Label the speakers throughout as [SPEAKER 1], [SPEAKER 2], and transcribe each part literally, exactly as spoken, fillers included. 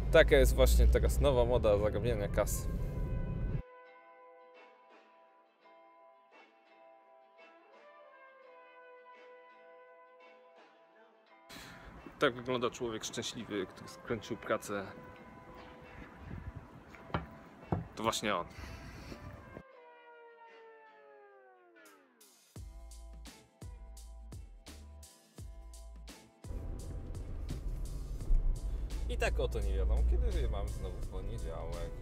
[SPEAKER 1] Taka jest właśnie teraz nowa moda zarabiania kasy. Tak wygląda człowiek szczęśliwy, który skończył pracę. To właśnie on. I tak oto nie wiadomo, kiedy mamy znowu poniedziałek.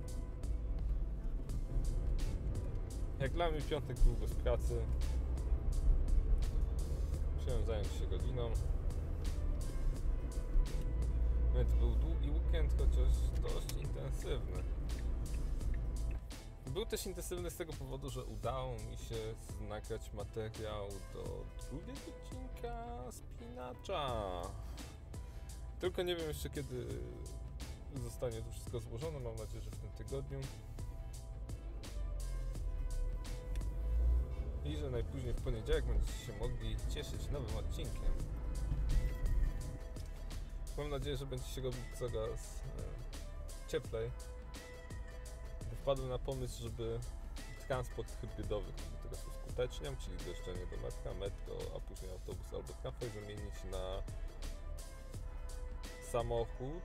[SPEAKER 1] Jak dla mnie piątek był bez pracy. Musiałem zająć się godziną. Więc był długi weekend, chociaż dość intensywny. Był też intensywny z tego powodu, że udało mi się nagrać materiał do drugiego odcinka Spinacza. Tylko nie wiem jeszcze kiedy zostanie to wszystko złożone, mam nadzieję, że w tym tygodniu. I że najpóźniej w poniedziałek będziecie się mogli cieszyć nowym odcinkiem. Mam nadzieję, że będzie się robić coraz e, cieplej. Wpadłem na pomysł, żeby transport hybrydowy, który teraz uskuteczniam, czyli dojeżdżanie do metra, metro, a później autobus albo tramwaj, zamienić na samochód,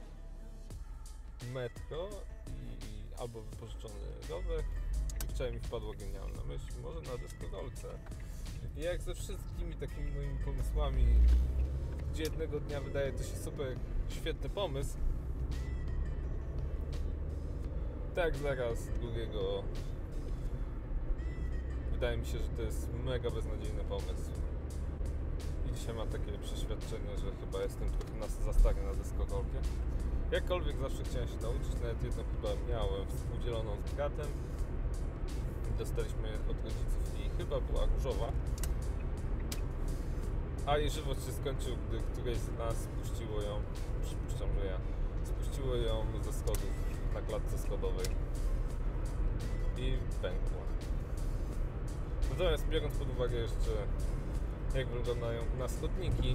[SPEAKER 1] metro i albo wypożyczony rower. I wczoraj mi wpadła genialna myśl, może na deskorolce. I jak ze wszystkimi takimi moimi pomysłami, gdzie jednego dnia wydaje to się super świetny pomysł, tak zaraz drugiego wydaje mi się, że to jest mega beznadziejny pomysł. I dzisiaj mam takie przeświadczenie, że chyba jestem trochę za stary na deskorolkę. Jakkolwiek zawsze chciałem się nauczyć, nawet jedną chyba miałem współdzieloną z bratem. Dostaliśmy od rodziców i chyba była różowa. A jej żywot się skończył, gdy któreś z nas spuściło ją, przypuszczam, że ja, spuściło ją ze schodów na klatce schodowej i pękła. Natomiast biorąc pod uwagę jeszcze, jak wyglądają u nas chodniki,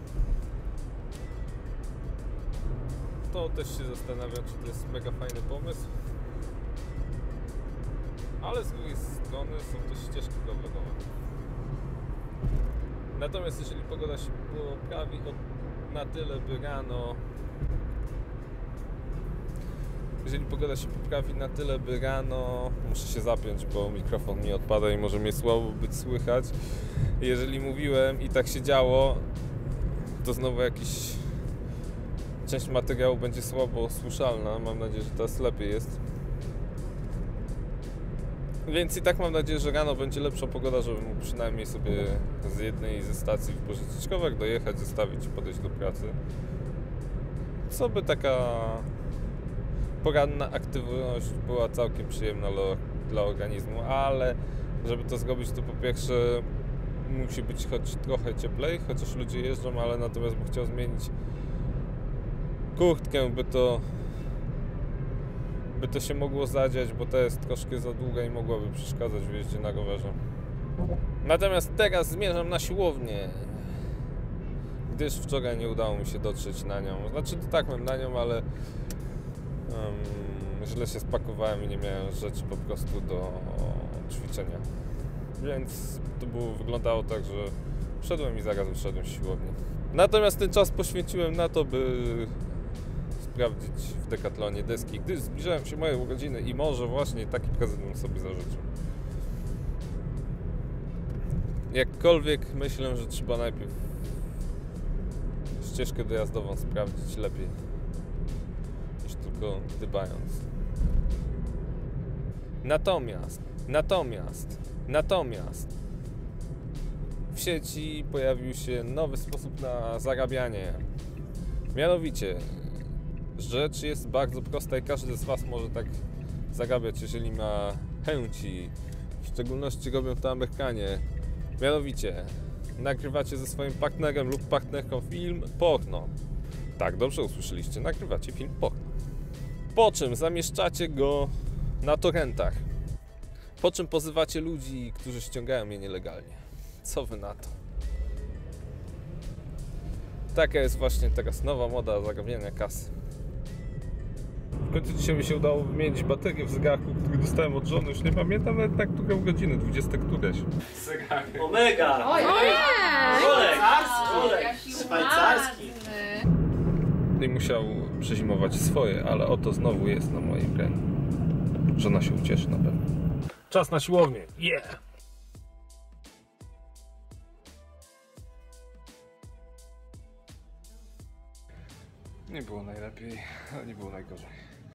[SPEAKER 1] to też się zastanawiam, czy to jest mega fajny pomysł. Ale z drugiej strony są też ścieżki rowerowe. Natomiast jeżeli pogoda się poprawi na tyle, by rano Jeżeli pogoda się poprawi na tyle, by rano... Muszę się zapiąć, bo mikrofon mi odpada i może mnie słabo być słychać. Jeżeli mówiłem i tak się działo, to znowu jakiś... Część materiału będzie słabo słyszalna. Mam nadzieję, że teraz lepiej jest. Więc i tak mam nadzieję, że rano będzie lepsza pogoda, żebym mógł przynajmniej sobie z jednej ze stacji wypożyczkowych dojechać, zostawić i podejść do pracy. Co by taka poranna aktywność była całkiem przyjemna dla organizmu, ale żeby to zrobić, to po pierwsze musi być choć trochę cieplej, chociaż ludzie jeżdżą, ale natomiast bym chciał zmienić kurtkę, by to by to się mogło zadziać, bo to jest troszkę za długa i mogłaby przeszkadzać w jeździe na rowerze. Natomiast teraz zmierzam na siłownię, gdyż wczoraj nie udało mi się dotrzeć na nią. Znaczy to tak, mam na nią, ale um, źle się spakowałem i nie miałem rzeczy po prostu do ćwiczenia. Więc to było, wyglądało tak, że wszedłem i zaraz wyszedłem z siłowni. Natomiast ten czas poświęciłem na to, by sprawdzić w Decathlonie deski, gdyż zbliżają się moje urodziny i może właśnie taki prezent bym sobie zażyczył. Jakkolwiek myślę, że trzeba najpierw ścieżkę dojazdową sprawdzić lepiej niż tylko gdybając. Natomiast, natomiast, natomiast w sieci pojawił się nowy sposób na zarabianie. Mianowicie rzecz jest bardzo prosta i każdy z Was może tak zarabiać, jeżeli ma chęci. W szczególności robią to Amerykanie. Mianowicie nagrywacie ze swoim partnerem lub partnerką film porno. Tak, dobrze usłyszeliście, nagrywacie film porno. Po czym zamieszczacie go na torrentach. Po czym pozywacie ludzi, którzy ściągają je nielegalnie. Co Wy na to? Taka jest właśnie teraz nowa moda zarabiania kasy. końcu dzisiaj mi się udało wymienić baterię w zegarku, który dostałem od żony. Już nie pamiętam nawet na którą godzinę, dwudziesta któreś. Zegarek.
[SPEAKER 2] Omega!
[SPEAKER 3] Oj,
[SPEAKER 2] Rolex! Rolex! Szwajcarski!
[SPEAKER 1] I musiał przezimować swoje, ale oto znowu jest na moim ręku. Żona się ucieszy na pewno. Czas na siłownię. Yeah! Nie było najlepiej, ale nie było najgorzej.